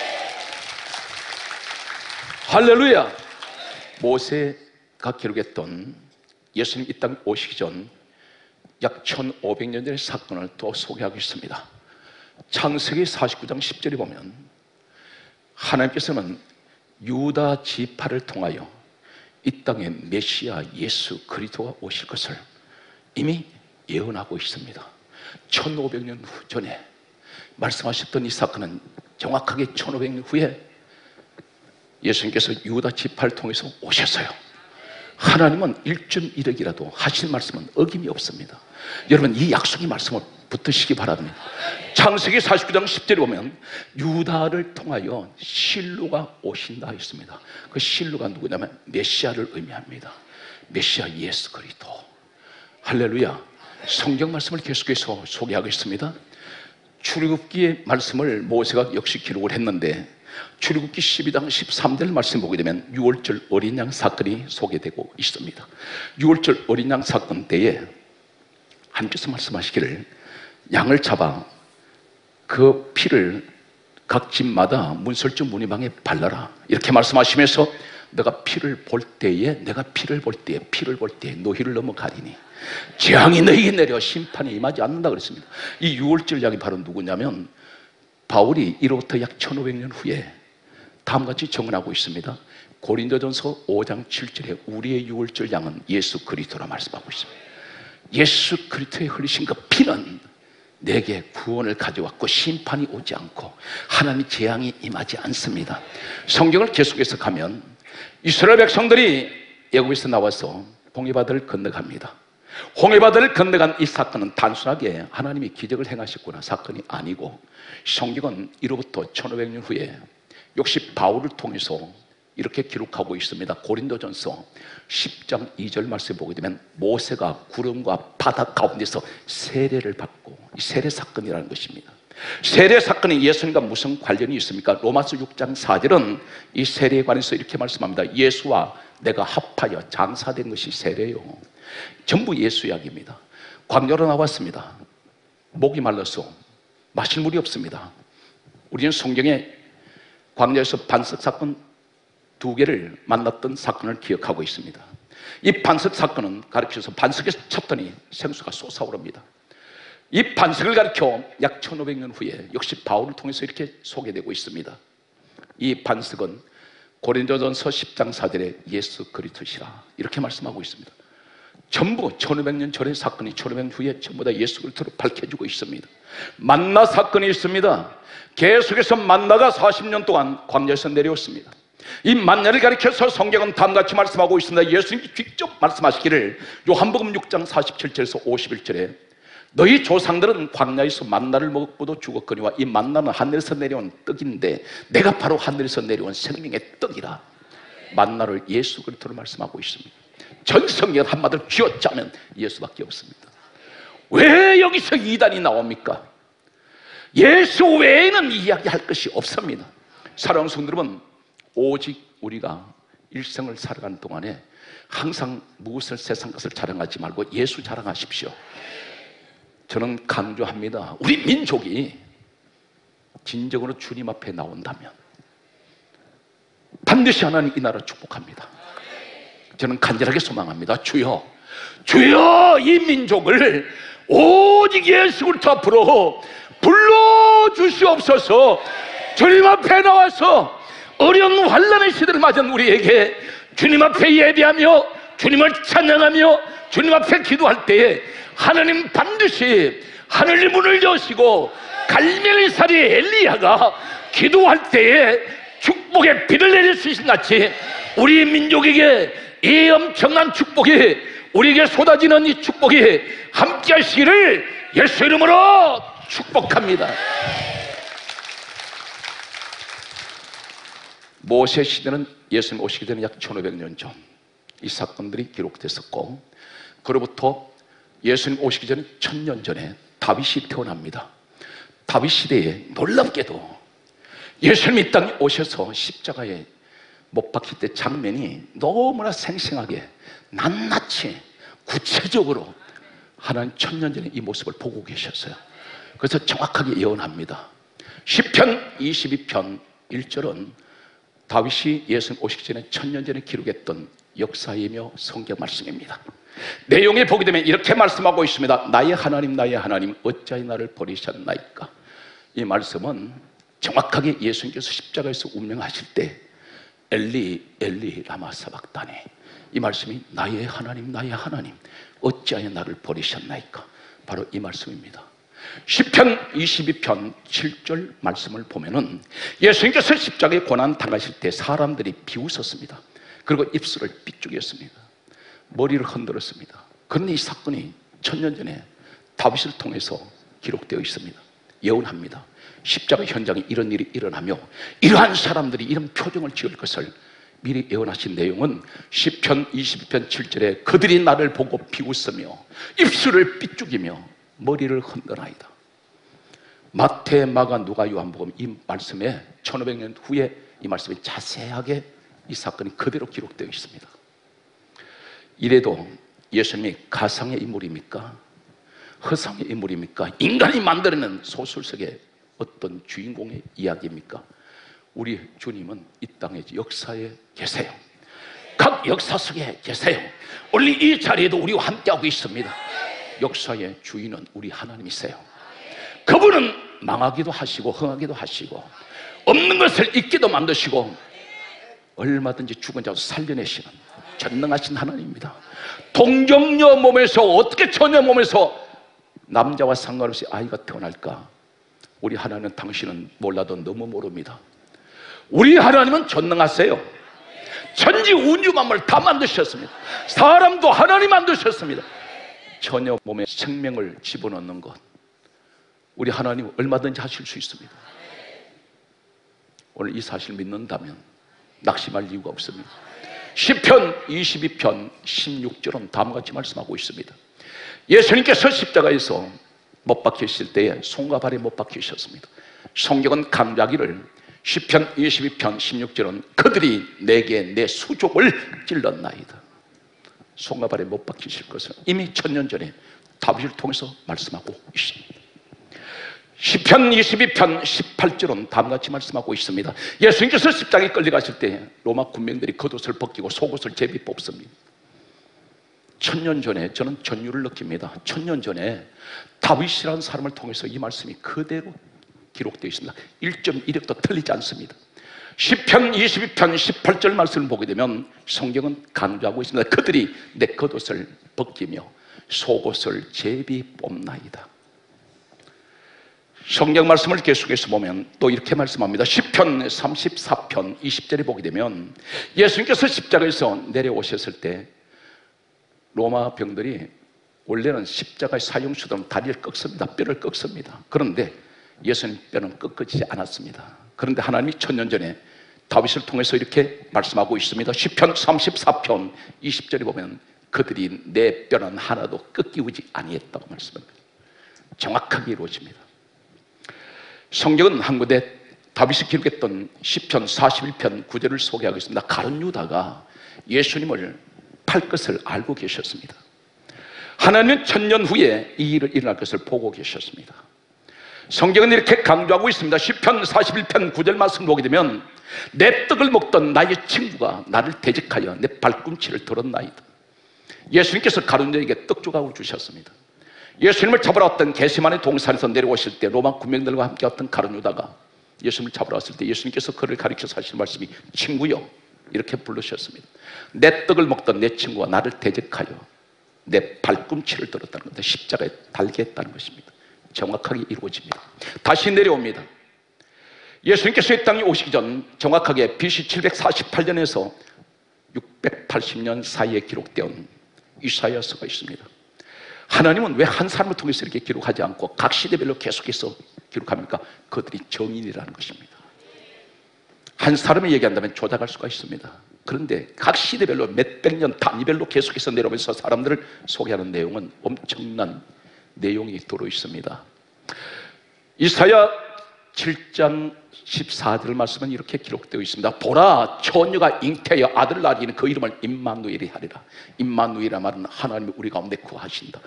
할렐루야. 모세가 기록했던 예수님 이 땅 오시기 전 약 천오백 년 전의 사건을 또 소개하겠습니다. 창세기 사십구 장 십 절에 보면 하나님께서는 유다 지파를 통하여 이 땅에 메시아 예수 그리스도가 오실 것을 이미 예언하고 있습니다. 천오백 년 전에 말씀하셨던 이 사건은 정확하게 천오백 년 후에 예수님께서 유다 지파를 통해서 오셨어요. 하나님은 일점일억이라도 하신 말씀은 어김이 없습니다. 여러분, 이 약속의 말씀을 붙드시기 바랍니다. 창세기 사십구 장 십 절에 보면 유다를 통하여 실로가 오신다 했습니다. 그 실로가 누구냐면 메시아를 의미합니다. 메시아 예수 그리스도. 할렐루야. 성경 말씀을 계속해서 소개하겠습니다. 출애굽기의 말씀을 모세가 역시 기록을 했는데 출애굽기 십이 장 십삼 절 말씀 보게 되면 유월절 어린 양 사건이 소개되고 있습니다. 유월절 어린 양 사건 때에 하나님께서 말씀하시기를 양을 잡아 그 피를 각 집마다 문설주 문이방에 발라라 이렇게 말씀하시면서 내가 피를 볼 때에 내가 피를 볼 때에 피를 볼 때에 너희를 넘어가리니 재앙이 너희에게 내려 심판이 임하지 않는다 그랬습니다. 이 유월절 양이 바로 누구냐면 바울이 이로부터 약 천오백 년 후에 다음같이 정언하고 있습니다. 고린도전서 오 장 칠 절에 우리의 유월절 양은 예수 그리스도라 말씀하고 있습니다. 예수 그리스도의 흘리신 그 피는 내게 구원을 가져왔고 심판이 오지 않고 하나님의 재앙이 임하지 않습니다. 성경을 계속해서 가면 이스라엘 백성들이 애굽에서 나와서 홍해바다를 건너갑니다. 홍해바다를 건너간 이 사건은 단순하게 하나님이 기적을 행하셨구나 사건이 아니고 성경은 이로부터 천오백 년 후에 역시 바울을 통해서 이렇게 기록하고 있습니다. 고린도전서 십 장 이 절 말씀 보게 되면 모세가 구름과 바다 가운데서 세례를 받고 이 세례 사건이라는 것입니다. 세례 사건이 예수님과 무슨 관련이 있습니까? 로마서 육 장 사 절은 이 세례에 관해서 이렇게 말씀합니다. 예수와 내가 합하여 장사된 것이 세례요. 전부 예수 이야기입니다. 광야로 나왔습니다. 목이 말라서 마실 물이 없습니다. 우리는 성경에 광야에서 반석 사건 두 개를 만났던 사건을 기억하고 있습니다. 이 반석 사건은 가르쳐서 반석에서 쳤더니 생수가 솟아오릅니다. 이 반석을 가리켜 약 천오백 년 후에 역시 바울을 통해서 이렇게 소개되고 있습니다. 이 반석은 고린도전서 십 장 사 절에 예수 그리스도시라 이렇게 말씀하고 있습니다. 전부 천오백 년 전의 사건이 천오백 년 후에 전부 다 예수 그리스도로 밝혀지고 있습니다. 만나 사건이 있습니다. 계속해서 만나가 사십 년 동안 광야에서 내려왔습니다. 이 만나를 가리켜서 성경은 다음같이 말씀하고 있습니다. 예수님이 직접 말씀하시기를 요한복음 육 장 사십칠 절에서 오십일 절에 너희 조상들은 광야에서 만나를 먹고도 죽었거니와 이 만나는 하늘에서 내려온 떡인데 내가 바로 하늘에서 내려온 생명의 떡이라. 만나를 예수 그리스도로 말씀하고 있습니다. 전 성경 한마디로 쥐어짜면 예수밖에 없습니다. 왜 여기서 이단이 나옵니까? 예수 외에는 이야기할 것이 없습니다. 사랑하는 성도 여러분, 오직 우리가 일생을 살아가는 동안에 항상 무엇을 세상 것을 자랑하지 말고 예수 자랑하십시오. 저는 강조합니다. 우리 민족이 진정으로 주님 앞에 나온다면 반드시 하나님 이 나라 축복합니다. 저는 간절하게 소망합니다. 주여, 주여 이 민족을 오직 예수 그리스도 앞으로 불러주시옵소서. 주님 앞에 나와서 어려운 환난의 시대를 맞은 우리에게 주님 앞에 예배하며 주님을 찬양하며 주님 앞에 기도할 때에 하나님 반드시 하늘의 문을 여시고 갈멜리살이 엘리야가 기도할 때에 축복의 비를 내릴 수 있는 같이 우리 민족에게 이 엄청난 축복이 우리에게 쏟아지는 이 축복이 함께 하시기를 예수 이름으로 축복합니다. 모세 시대는 예수님 오시기 전에 약 천오백 년 전 이 사건들이 기록됐었고, 그로부터 예수님 오시기 전에 천년 전에 다윗이 태어납니다. 다윗 시대에 놀랍게도 예수님이 이 땅에 오셔서 십자가에 못 박힐 때 장면이 너무나 생생하게 낱낱이 구체적으로 하나님 천년 전에 이 모습을 보고 계셨어요. 그래서 정확하게 예언합니다. 시편 이십이 편 일 절은 다윗이 예수님 오시기 전에 천년 전에 기록했던 역사이며 성경 말씀입니다. 내용에 보게 되면 이렇게 말씀하고 있습니다. 나의 하나님 나의 하나님 어찌하여 나를 버리셨나이까. 이 말씀은 정확하게 예수님께서 십자가에서 운명하실 때 엘리 엘리 라마 사박다니, 이 말씀이 나의 하나님 나의 하나님 어찌하여 나를 버리셨나이까, 바로 이 말씀입니다. 시편 이십이 편 칠 절 말씀을 보면은 예수님께서 십자가에 고난 당하실 때 사람들이 비웃었습니다. 그리고 입술을 삐죽였습니다. 머리를 흔들었습니다. 그런데 이 사건이 천년 전에 다윗을 통해서 기록되어 있습니다. 예언합니다. 십자가 현장에 이런 일이 일어나며 이러한 사람들이 이런 표정을 지을 것을 미리 예언하신 내용은 시편 이십이 편 칠 절에 그들이 나를 보고 비웃으며 입술을 삐죽이며 머리를 흔들나이다. 마태, 마가, 누가, 요한복음 이 말씀에 천오백 년 후에 이 말씀이 자세하게 이 사건이 그대로 기록되어 있습니다. 이래도 예수님이 가상의 인물입니까? 허상의 인물입니까? 인간이 만들어낸 소설 속의 어떤 주인공의 이야기입니까? 우리 주님은 이 땅의 역사에 계세요. 각 역사 속에 계세요. 오늘 이 자리에도 우리와 함께하고 있습니다. 역사의 주인은 우리 하나님이세요. 그분은 망하기도 하시고 흥하기도 하시고 없는 것을 있게도 만드시고 얼마든지 죽은 자도 살려내시는 전능하신 하나님입니다. 동정녀 몸에서 어떻게 처녀 몸에서 남자와 상관없이 아이가 태어날까? 우리 하나님은 당신은 몰라도 너무 모릅니다. 우리 하나님은 전능하세요. 천지 우주 만물을 다 만드셨습니다. 사람도 하나님 만드셨습니다. 처녀 몸에 생명을 집어넣는 것, 우리 하나님은 얼마든지 하실 수 있습니다. 오늘 이 사실을 믿는다면 낙심할 이유가 없습니다. 시편 이십이 편 십육 절은 다음과 같이 말씀하고 있습니다. 예수님께서 십자가에서 못 박히실 때에 손과 발에 못 박히셨습니다. 성경은 강조하기를 시편 이십이 편 십육 절은 그들이 내게 내 수족을 찔렀나이다. 손과 발에 못 박히실 것을 이미 천년 전에 다윗을 통해서 말씀하고 있습니다. 시편 이십이 편 십팔 절은 다음같이 말씀하고 있습니다. 예수님께서 십자가에 끌려가실 때 로마 군병들이 겉옷을 벗기고 속옷을 제비 뽑습니다. 천년 전에 저는 전율을 느낍니다. 천년 전에 다윗이라는 사람을 통해서 이 말씀이 그대로 기록되어 있습니다. 일 점 일 획도 틀리지 않습니다. 시편 이십이 편 십팔 절 말씀을 보게 되면 성경은 강조하고 있습니다. 그들이 내 겉옷을 벗기며 속옷을 제비 뽑나이다. 성경 말씀을 계속해서 보면 또 이렇게 말씀합니다. 시편 삼십사 편 이십 절에 보게 되면 예수님께서 십자가에서 내려오셨을 때 로마 병들이 원래는 십자가의 사형수들은 다리를 꺾습니다. 뼈를 꺾습니다. 그런데 예수님 뼈는 꺾어지지 않았습니다. 그런데 하나님이 천년 전에 다윗을 통해서 이렇게 말씀하고 있습니다. 시편 삼십사 편 이십 절에 보면 그들이 내 뼈는 하나도 꺾이지 아니했다고 말씀합니다. 정확하게 이루어집니다. 성경은 한 군데 다윗이 기록했던 시편 사십일 편 구 절을 소개하고 있습니다. 가룟 유다가 예수님을 팔 것을 알고 계셨습니다. 하나님은 천년 후에 이 일을 일어날 것을 보고 계셨습니다. 성경은 이렇게 강조하고 있습니다. 시편 사십일 편 구 절 말씀 보게 되면 내 떡을 먹던 나의 친구가 나를 대적하여 내 발꿈치를 들었나이다. 예수님께서 가룟 유다에게 떡 조각을 주셨습니다. 예수님을 잡으러 왔던 게세마네 동산에서 내려오실 때 로마 군병들과 함께 왔던 가룟 유다가 예수님을 잡으러 왔을 때 예수님께서 그를 가리켜서 하시는 말씀이 친구여 이렇게 부르셨습니다. 내 떡을 먹던 내 친구가 나를 대적하여 내 발꿈치를 들었다는 겁니다. 십자가에 달게 했다는 것입니다. 정확하게 이루어집니다. 다시 내려옵니다. 예수님께서 이 땅에 오시기 전 정확하게 비씨 칠백사십팔 년에서 육백팔십 년 사이에 기록된 이사야서가 있습니다. 하나님은 왜 한 사람을 통해서 이렇게 기록하지 않고 각 시대별로 계속해서 기록합니까? 그들이 정인이라는 것입니다. 한 사람이 얘기한다면 조작할 수가 있습니다. 그런데 각 시대별로 몇백 년 단위별로 계속해서 내려오면서 사람들을 소개하는 내용은 엄청난 내용이 들어 있습니다. 이사야 칠 장 십사 절 말씀은 이렇게 기록되어 있습니다. 보라, 처녀가 잉태하여 아들을 낳으리니 그 이름을 임마누엘이 하리라. 임마누엘이라 말은 하나님이 우리 가운데 구하신다.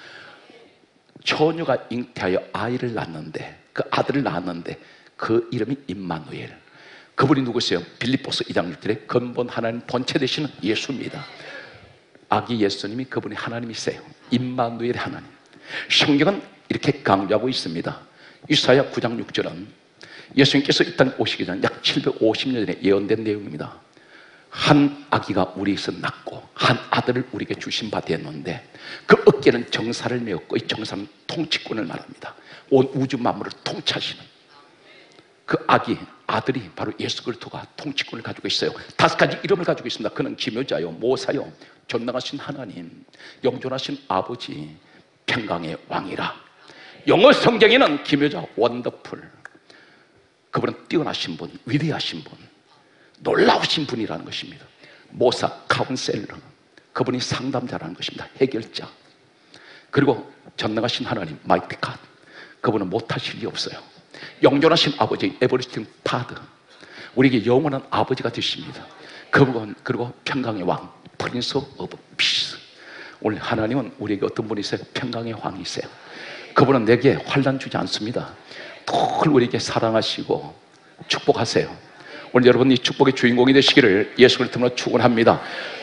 처녀가 잉태하여 아이를 낳는데, 그 아들을 낳았는데 그 이름이 임마누엘. 그분이 누구세요? 빌립보서 이 장 육 절에 근본 하나님 본체 되시는 예수입니다. 아기 예수님이 그분이 하나님이세요. 임마누엘 하나님. 성경은 이렇게 강조하고 있습니다. 이사야 구 장 육 절은 예수님께서 이 땅에 오시기 전 약 칠백오십 년 전에 예언된 내용입니다. 한 아기가 우리에게서 낳고 한 아들을 우리에게 주신 바 되었는데 그 어깨는 정사를 메었고 이 정사는 통치권을 말합니다. 온 우주 만물을 통치하시는 그 아기, 아들이 바로 예수 그리스도가 통치권을 가지고 있어요. 다섯 가지 이름을 가지고 있습니다. 그는 기묘자요, 모사요, 전능하신 하나님, 영존하신 아버지, 평강의 왕이라. 영어 성경에는 기묘자, 원더풀, 그분은 뛰어나신 분, 위대하신 분, 놀라우신 분이라는 것입니다. 모사, 카운셀러, 그분이 상담자라는 것입니다. 해결자. 그리고 전능하신 하나님, 마이티 갓, 그분은 못하실 일이 없어요. 영존하신 아버지, 에버리스팅 파드, 우리에게 영원한 아버지가 되십니다. 그분, 그리고 평강의 왕, 프린스 오브 피스. 오늘 하나님은 우리에게 어떤 분이세요? 평강의 왕이세요. 그분은 내게 환난 주지 않습니다. 늘 우리에게 사랑하시고 축복하세요. 오늘 여러분 이 축복의 주인공이 되시기를 예수를 통해 축원합니다.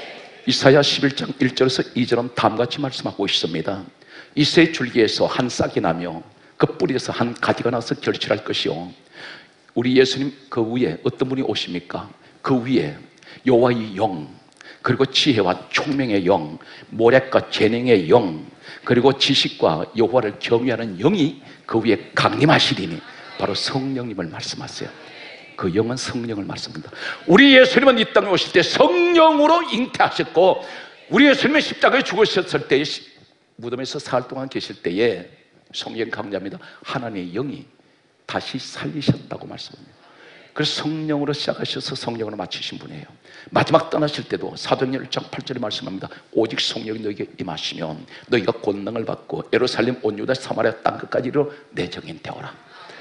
이사야 십일 장 일 절에서 이 절은 다음같이 말씀하고 있습니다. 이새의 줄기에서 한 싹이 나며 그 뿌리에서 한 가지가 나서 결실할 것이요, 우리 예수님 그 위에 어떤 분이 오십니까? 그 위에 여호와의 영, 그리고 지혜와 총명의 영, 모략과 재능의 영, 그리고 지식과 여호와를 경외하는 영이 그 위에 강림하시리니 바로 성령님을 말씀하세요. 그 영은 성령을 말씀합니다. 우리 예수님은 이 땅에 오실 때 성령으로 잉태하셨고, 우리 예수님의 십자가에 죽으셨을 때 무덤에서 사흘 동안 계실 때에 성령 강조합니다. 하나님의 영이 다시 살리셨다고 말씀합니다. 그래서 성령으로 시작하셔서 성령으로 마치신 분이에요. 마지막 떠나실 때도 사도행전 일 장 팔 절에 말씀합니다. 오직 성령이 너에게 임하시면 너희가 권능을 받고 예루살렘 온 유다 사마리아 땅 끝까지 이르러 내 정인 되어라.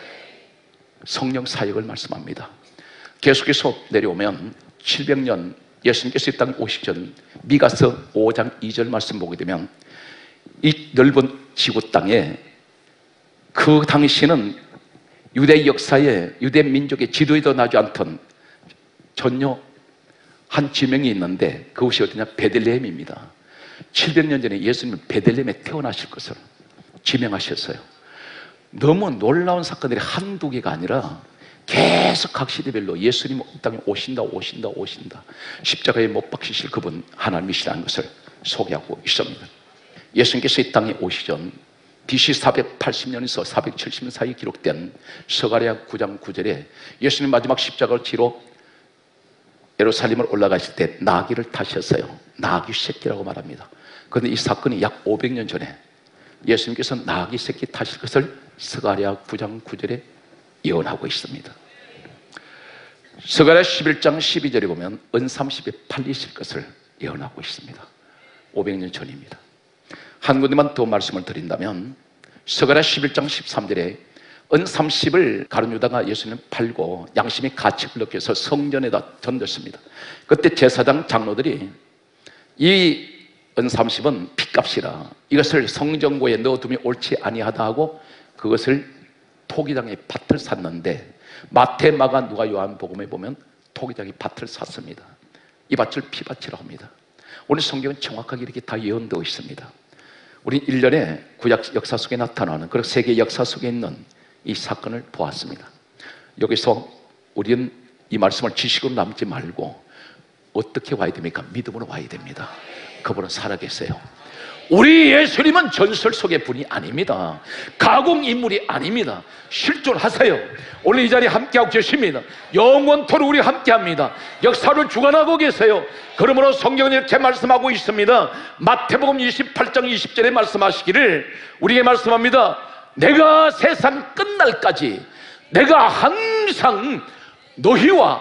성령 사역을 말씀합니다. 계속해서 내려오면 칠백 년 예수님께서 이 땅에 오시기 전 미가서 오 장 이 절 말씀 보게 되면 이 넓은 지구 땅에 그 당시에는 유대 역사에 유대 민족의 지도에도 나지 않던 전혀 한 지명이 있는데 그곳이 어디냐? 베들레헴입니다. 칠백 년 전에 예수님은 베들레헴에 태어나실 것을 지명하셨어요. 너무 놀라운 사건들이 한두 개가 아니라 계속 각 시대별로 예수님 이 땅에 오신다 오신다 오신다, 십자가에 못 박히실 그분 하나님이시라는 것을 소개하고 있습니다. 예수님께서 이 땅에 오시기 전 비씨 사백팔십 년에서 사백칠십 년 사이에 기록된 스가랴 구 장 구 절에 예수님 마지막 십자가를 지러 예루살렘을 올라가실 때 나귀를 타셨어요. 나귀 새끼라고 말합니다. 그런데 이 사건이 약 오백 년 전에 예수님께서 나귀 새끼 타실 것을 스가랴 구 장 구 절에 예언하고 있습니다. 스가랴 십일 장 십이 절에 보면 은삼십에 팔리실 것을 예언하고 있습니다. 오백 년 전입니다. 한 군데만 더 말씀을 드린다면 스가랴 십일 장 십삼 절에 은삼십을 가룟 유다가 예수님을 팔고 양심의 가책을 느껴서 성전에다 던졌습니다. 그때 제사장 장로들이 이 은삼십은 핏값이라 이것을 성전고에 넣어두면 옳지 아니하다 하고 그것을 토기장에 밭을 샀는데 마태, 마가, 누가, 요한복음에 보면 토기장이 밭을 샀습니다. 이 밭을 피밭이라고 합니다. 오늘 성경은 정확하게 이렇게 다 예언되어 있습니다. 우리 일 년의 구약 역사 속에 나타나는 그리고 세계 역사 속에 있는 이 사건을 보았습니다. 여기서 우리는 이 말씀을 지식으로 남지 말고 어떻게 와야 됩니까? 믿음으로 와야 됩니다. 그분은 살아계세요. 우리 예수님은 전설 속의 분이 아닙니다. 가공인물이 아닙니다. 실존하세요. 오늘 이 자리에 함께하고 계십니다. 영원토록 우리 함께합니다. 역사를 주관하고 계세요. 그러므로 성경은 이렇게 말씀하고 있습니다. 마태복음 이십팔 장 이십 절에 말씀하시기를 우리에게 말씀합니다. 내가 세상 끝날까지 내가 항상 너희와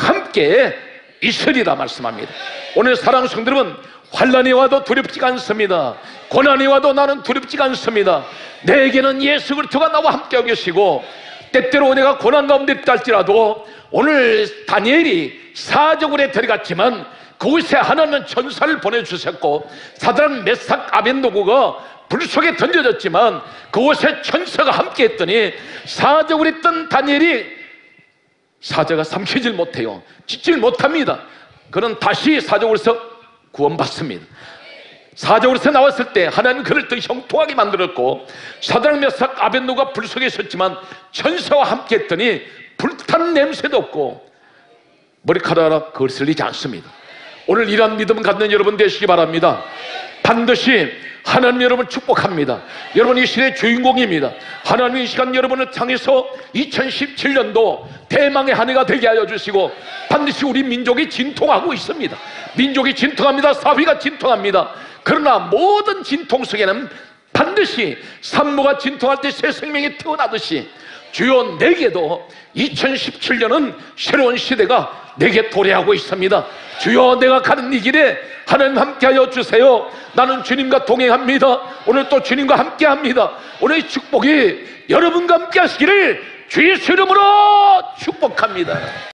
함께 있으리라 말씀합니다. 오늘 사랑하는 성도 여러분, 환난이 와도 두렵지가 않습니다. 고난이 와도 나는 두렵지가 않습니다. 내게는 예수 그리스도가 나와 함께하고 계시고 때때로 내가 고난 가운데 있다 할지라도 오늘 다니엘이 사저굴에 들어갔지만 그곳에 하나님은 천사를 보내주셨고 사드락 메삭 아벤노고가 불 속에 던져졌지만 그곳에 천사가 함께했더니 사저굴에 있던 다니엘이 사자가 삼키질 못해요. 찢질 못합니다. 그는 다시 사저굴에서 구원받습니다. 사저굴에서 나왔을 때 하나님은 그를 더 형통하게 만들었고 사드락 메삭 아벤노고가 불 속에 있었지만 천사와 함께 했더니 불타는 냄새도 없고 머리카락 하나 거슬리지 않습니다. 오늘 이러한 믿음 갖는 여러분 되시기 바랍니다. 반드시 하나님 여러분을 축복합니다. 여러분 이 시대의 주인공입니다. 하나님 이 시간 여러분을 향해서 이천십칠 년도 대망의 한 해가 되게 하여 주시고 반드시 우리 민족이 진통하고 있습니다. 민족이 진통합니다. 사회가 진통합니다. 그러나 모든 진통 속에는 반드시 산모가 진통할 때 새 생명이 태어나듯이 주여 내게도 이천십칠 년은 새로운 시대가 내게 도래하고 있습니다. 주여 내가 가는 이 길에 하나님 함께하여 주세요. 나는 주님과 동행합니다. 오늘 또 주님과 함께합니다. 오늘 이 축복이 여러분과 함께 하시기를 주의 이름으로 축복합니다.